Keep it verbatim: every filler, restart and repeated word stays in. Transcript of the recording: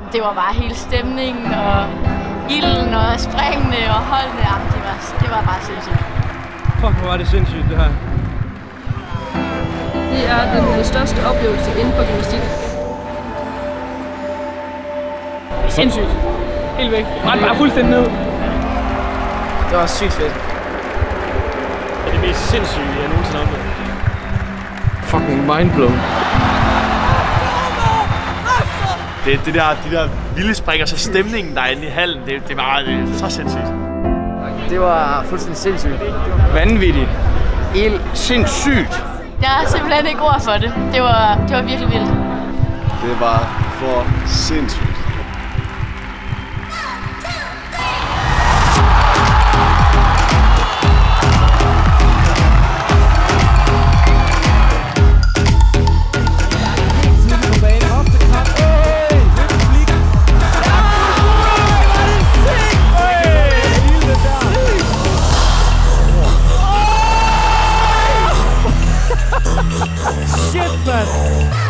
det var bare hele stemningen og ilden og springene og holdene. Jamen, det var, det var bare sindssygt. Fuck, hvor var det sindssygt, det her. Det er den største oplevelse inden for gymnastik. Sindssygt. Helt væk. Ret bare fuldstændig ned. Det var sygt fedt. Det er det mest sindssyge, jeg nogensinde har oplevet. Fucking mindblown. Det, det der, de der vilde spring, og så stemningen derinde i hallen, det, det var det, så sindssygt. Det var fuldstændig sindssygt. Vanvittigt. Helt sindssygt. Jeg har simpelthen ikke ord for det. Det var, det var virkelig vildt. Det var for sindssygt. Shit, man!